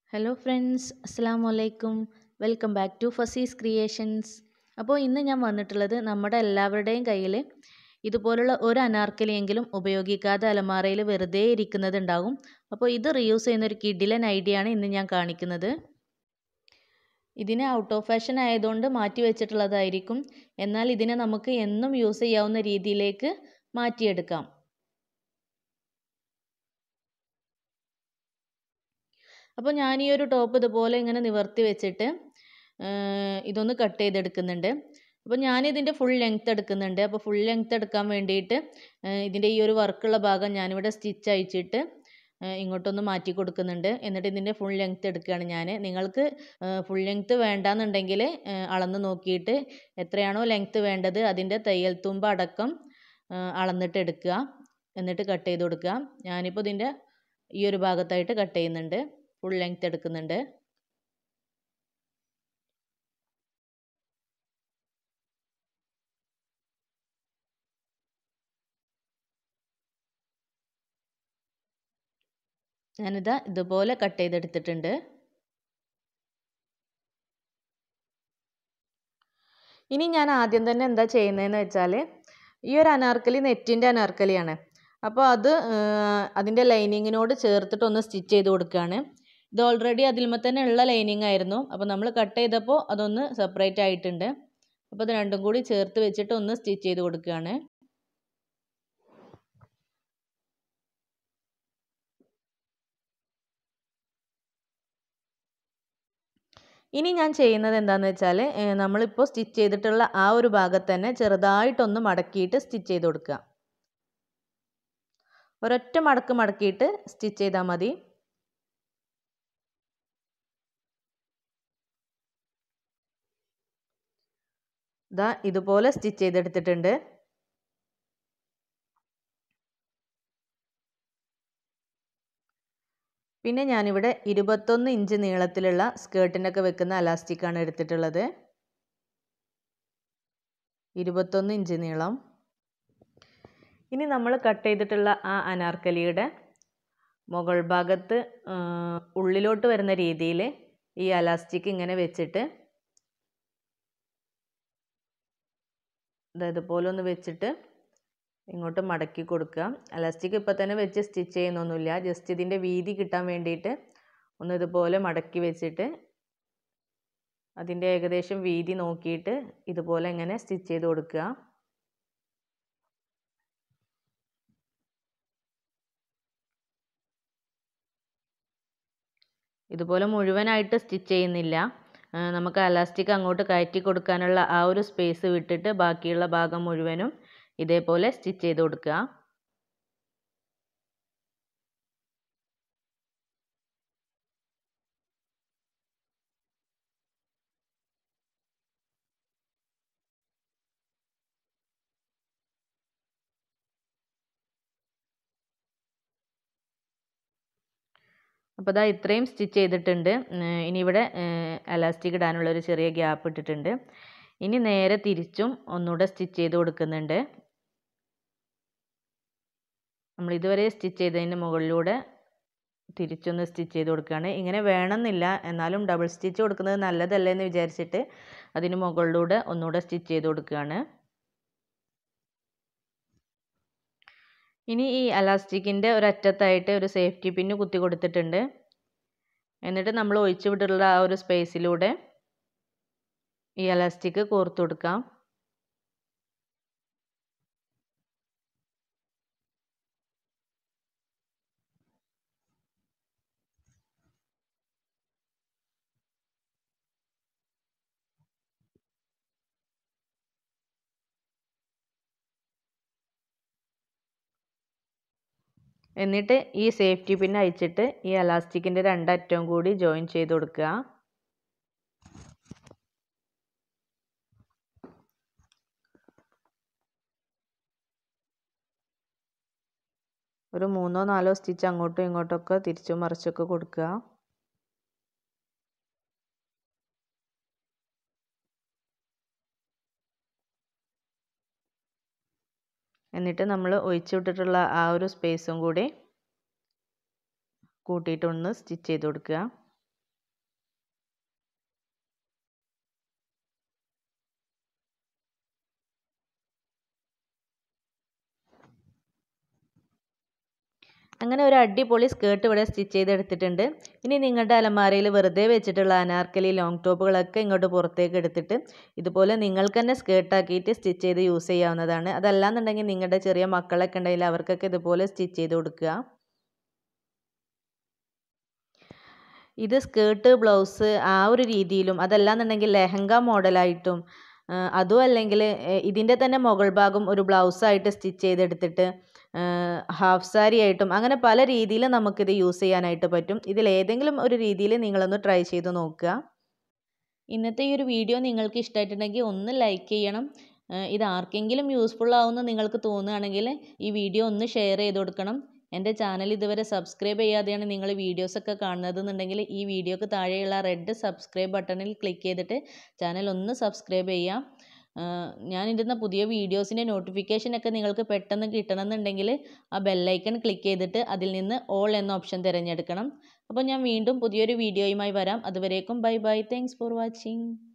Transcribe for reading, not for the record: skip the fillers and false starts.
Hello friends, അസ്സലാമു അലൈക്കും. Welcome back to Fazees creations. അപ്പോൾ ഇന്ന് ഞാൻ വന്നിട്ടുള്ളത് നമ്മുടെ എല്ലാവരുടെയും കയ്യിൽ ഇതുപോലുള്ള ഒരു അനാർക്കലിയെങ്കിലും ഉപയോഗിക്കാതെ അലമാരയിൽ വെറുതെ ഇരിക്കുന്നത് ഉണ്ടാകും. അപ്പോൾ ഇത് റീയൂസ് ചെയ്യുന്ന ഒരു കിഡിലൻ ഐഡിയ ആണ് ഇന്ന് ഞാൻ കാണിക്കുന്നത്. ഇതിനെ ഔട്ട് ഓഫ് ഫാഷൻ ആയതുകൊണ്ട് മാറ്റി വെച്ചിട്ടുള്ളതായിരിക്കും. എന്നാൽ ഇതിനെ നമുക്ക് എന്നും യൂസ് ചെയ്യാവുന്ന രീതിയിലേക്ക് മാറ്റിയെടുക്കാം. അപ്പോൾ ഞാൻ ഈ ഒരു ടോപ്പ് ഇതുപോലെ ഇങ്ങനെ നിവർത്തി വെച്ചിട്ട് ഇതൊന്ന് കട്ട് ചെയ്തെടുക്കുന്നുണ്ട്. അപ്പോൾ ഞാനിതിൻ്റെ ഫുൾ ലെങ്ത്ത് എടുക്കുന്നുണ്ട്. അപ്പോൾ ഫുൾ ലെങ്ത്ത് എടുക്കാൻ വേണ്ടിയിട്ട് ഇതിൻ്റെ ഈ ഒരു വർക്കുള്ള ഭാഗം ഞാനിവിടെ സ്റ്റിച്ച് അയച്ചിട്ട് ഇങ്ങോട്ടൊന്ന് മാറ്റി കൊടുക്കുന്നുണ്ട്. എന്നിട്ട് ഇതിൻ്റെ ഫുൾ ലെങ്ത്ത് എടുക്കുകയാണ് ഞാൻ. നിങ്ങൾക്ക് ഫുൾ ലെങ്ത്ത് വേണ്ടാന്നുണ്ടെങ്കിൽ അളന്ന് നോക്കിയിട്ട് എത്രയാണോ ലെങ്ത്ത് വേണ്ടത് അതിൻ്റെ തയ്യൽ തുമ്പ് അടക്കം അളന്നിട്ട് എടുക്കുക. എന്നിട്ട് കട്ട് ചെയ്ത് കൊടുക്കുക. ഞാനിപ്പോൾ ഇതിൻ്റെ ഈ ഒരു ഭാഗത്തായിട്ട് കട്ട് ചെയ്യുന്നുണ്ട്. ഫുൾ ലെങ്ത്ത് എടുക്കുന്നുണ്ട്. ഞാനിതാ ഇതുപോലെ കട്ട് ചെയ്തെടുത്തിട്ടുണ്ട്. ഇനി ഞാൻ ആദ്യം തന്നെ എന്താ ചെയ്യുന്നതെന്ന് വെച്ചാൽ ഈ ഒരു അനാർക്കലി നെറ്റിൻ്റെ അനാർക്കലിയാണ്. അപ്പോൾ അത് അതിൻ്റെ ലൈനിങ്ങിനോട് ചേർത്തിട്ടൊന്ന് സ്റ്റിച്ച് ചെയ്ത് കൊടുക്കുകയാണ്. ഇത് ഓൾറെഡി അതിൽമേ തന്നെ ഉള്ള ലൈനിങ് ആയിരുന്നു. അപ്പോൾ നമ്മൾ കട്ട് ചെയ്തപ്പോൾ അതൊന്ന് സെപ്പറേറ്റ് ആയിട്ടുണ്ട്. അപ്പോൾ അത് രണ്ടും കൂടി ചേർത്ത് വെച്ചിട്ട് ഒന്ന് സ്റ്റിച്ച് ചെയ്ത് കൊടുക്കുകയാണ്. ഇനി ഞാൻ ചെയ്യുന്നത് എന്താണെന്ന് വെച്ചാൽ നമ്മളിപ്പോൾ സ്റ്റിച്ച് ചെയ്തിട്ടുള്ള ആ ഒരു ഭാഗത്ത് തന്നെ ചെറുതായിട്ടൊന്ന് മടക്കിയിട്ട് സ്റ്റിച്ച് ചെയ്ത് കൊടുക്കുക. ഒരൊറ്റ മടക്കിയിട്ട് സ്റ്റിച്ച് ചെയ്താൽ മതി. ദാ ഇതുപോലെ സ്റ്റിച്ച് ചെയ്തെടുത്തിട്ടുണ്ട്. പിന്നെ ഞാനിവിടെ 21 ഇഞ്ച് നീളത്തിലുള്ള സ്കേർട്ടിനൊക്കെ വെക്കുന്ന അലാസ്റ്റിക്കാണ് എടുത്തിട്ടുള്ളത്. 21 ഇഞ്ച് നീളം. ഇനി നമ്മൾ കട്ട് ചെയ്തിട്ടുള്ള ആ അനാർക്കലിയുടെ മുകൾ ഭാഗത്ത് ഉള്ളിലോട്ട് വരുന്ന രീതിയിൽ ഈ അലാസ്റ്റിക് ഇങ്ങനെ വെച്ചിട്ട് ഇതുപോലെ ഒന്ന് വെച്ചിട്ട് ഇങ്ങോട്ട് മടക്കി കൊടുക്കുക. അലാസ്റ്റിക് ഇപ്പോൾ തന്നെ വെച്ച് സ്റ്റിച്ച് ചെയ്യുന്നൊന്നുമില്ല. ജസ്റ്റ് ഇതിൻ്റെ വീതി കിട്ടാൻ വേണ്ടിയിട്ട് ഒന്ന് ഇതുപോലെ മടക്കി വെച്ചിട്ട് അതിൻ്റെ ഏകദേശം വീതി നോക്കിയിട്ട് ഇതുപോലെ ഇങ്ങനെ സ്റ്റിച്ച് ചെയ്ത് കൊടുക്കുക. ഇതുപോലെ മുഴുവനായിട്ട് സ്റ്റിച്ച് ചെയ്യുന്നില്ല. നമുക്ക് അലാസ്റ്റിക് അങ്ങോട്ട് കയറ്റി കൊടുക്കാനുള്ള ആ ഒരു സ്പേസ് വിട്ടിട്ട് ബാക്കിയുള്ള ഭാഗം മുഴുവനും ഇതേപോലെ സ്റ്റിച്ച് ചെയ്ത് കൊടുക്കുക. അപ്പോൾ ഇതാ ഇത്രയും സ്റ്റിച്ച് ചെയ്തിട്ടുണ്ട്. ഇനി ഇവിടെ അലാസ്റ്റിക് ഇടാനുള്ള ഒരു ചെറിയ ഗ്യാപ്പ് ഇട്ടിട്ടുണ്ട്. ഇനി നേരെ തിരിച്ചും ഒന്നുകൂടെ സ്റ്റിച്ച് ചെയ്ത് കൊടുക്കുന്നുണ്ട്. നമ്മൾ ഇതുവരെ സ്റ്റിച്ച് ചെയ്തതിന് മുകളിലൂടെ തിരിച്ചൊന്ന് സ്റ്റിച്ച് ചെയ്ത് കൊടുക്കുകയാണ്. ഇങ്ങനെ വേണമെന്നില്ല, എന്നാലും ഡബിൾ സ്റ്റിച്ച് കൊടുക്കുന്നത് നല്ലതല്ലേ എന്ന് വിചാരിച്ചിട്ട് അതിന് മുകളിലൂടെ ഒന്നുകൂടെ സ്റ്റിച്ച് ചെയ്ത് കൊടുക്കുകയാണ്. ഇനി ഈ അലാസ്റ്റിക്കിൻ്റെ ഒരറ്റത്തായിട്ട് ഒരു സേഫ്റ്റി പിന്ന് കുത്തി കൊടുത്തിട്ടുണ്ട്. എന്നിട്ട് നമ്മൾ ഒഴിച്ചു വിട്ടിട്ടുള്ള ആ ഒരു സ്പേസിലൂടെ ഈ അലാസ്റ്റിക് കോർത്ത് കൊടുക്കാം. എന്നിട്ട് ഈ സേഫ്റ്റി പിൻ അയച്ചിട്ട് ഈ അലാസ്റ്റിക്കിൻ്റെ രണ്ടറ്റവും കൂടി ജോയിൻ ചെയ്ത് കൊടുക്കുക. ഒരു 3-4 സ്റ്റിച്ച് അങ്ങോട്ടും ഇങ്ങോട്ടൊക്കെ തിരിച്ചും മറിച്ചൊക്കെ കൊടുക്കുക. എന്നിട്ട് നമ്മൾ ഒഴിച്ചു വിട്ടിട്ടുള്ള ആ ഒരു സ്പേസും കൂടി കൂട്ടിയിട്ടൊന്ന് സ്റ്റിച്ച് ചെയ്ത് കൊടുക്കുക. അങ്ങനെ ഒരു അടിപൊളി സ്കേർട്ട് ഇവിടെ സ്റ്റിച്ച് ചെയ്തെടുത്തിട്ടുണ്ട്. ഇനി നിങ്ങളുടെ അലമാരയിൽ വെറുതെ വെച്ചിട്ടുള്ള അനാർക്കലി ലോങ് ടോപ്പുകളൊക്കെ ഇങ്ങോട്ട് പുറത്തേക്ക് എടുത്തിട്ട് ഇതുപോലെ നിങ്ങൾക്ക് തന്നെ സ്കേർട്ടാക്കിയിട്ട് സ്റ്റിച്ച് ചെയ്ത് യൂസ് ചെയ്യാവുന്നതാണ്. അതല്ലാന്നുണ്ടെങ്കിൽ നിങ്ങളുടെ ചെറിയ മക്കളൊക്കെ ഉണ്ടെങ്കിൽ അവർക്കൊക്കെ ഇതുപോലെ സ്റ്റിച്ച് ചെയ്ത് കൊടുക്കുക. ഇത് സ്കേർട്ട് ബ്ലൗസ് ആ ഒരു രീതിയിലും അതല്ലാന്നുണ്ടെങ്കിൽ ലെഹങ്ക മോഡലായിട്ടും അതും അല്ലെങ്കിൽ ഇതിൻ്റെ തന്നെ മുകൾ ഭാഗം ഒരു ബ്ലൗസായിട്ട് സ്റ്റിച്ച് ചെയ്തെടുത്തിട്ട് ഹാഫ് സാരി ആയിട്ടും അങ്ങനെ പല രീതിയിൽ നമുക്കിത് യൂസ് ചെയ്യാനായിട്ട് പറ്റും. ഇതിലേതെങ്കിലും ഒരു രീതിയിൽ നിങ്ങളൊന്ന് ട്രൈ ചെയ്ത് നോക്കുക. ഇന്നത്തെ ഈ ഒരു വീഡിയോ നിങ്ങൾക്ക് ഇഷ്ടമായിട്ടുണ്ടെങ്കിൽ ഒന്ന് ലൈക്ക് ചെയ്യണം. ഇത് ആർക്കെങ്കിലും യൂസ്ഫുൾ ആവുമെന്ന് നിങ്ങൾക്ക് തോന്നുകയാണെങ്കിൽ ഈ വീഡിയോ ഒന്ന് ഷെയർ ചെയ്ത് കൊടുക്കണം. എൻ്റെ ചാനൽ ഇതുവരെ സബ്സ്ക്രൈബ് ചെയ്യാതെയാണ് നിങ്ങൾ വീഡിയോസൊക്കെ കാണുന്നതെന്നുണ്ടെങ്കിൽ ഈ വീഡിയോക്ക് താഴെയുള്ള റെഡ് സബ്സ്ക്രൈബ് ബട്ടണിൽ ക്ലിക്ക് ചെയ്തിട്ട് ചാനൽ ഒന്ന് സബ്സ്ക്രൈബ് ചെയ്യാം. ഞാനിടുന്ന പുതിയ വീഡിയോസിൻ്റെ നോട്ടിഫിക്കേഷനൊക്കെ നിങ്ങൾക്ക് പെട്ടെന്ന് കിട്ടണമെന്നുണ്ടെങ്കിൽ ആ ബെല്ലൈക്കൺ ക്ലിക്ക് ചെയ്തിട്ട് അതിൽ നിന്ന് ഓൾ എന്ന ഓപ്ഷൻ തിരഞ്ഞെടുക്കണം. അപ്പോൾ ഞാൻ വീണ്ടും പുതിയൊരു വീഡിയോയുമായി വരാം. അതുവരേക്കും bye bye. Thanks for watching.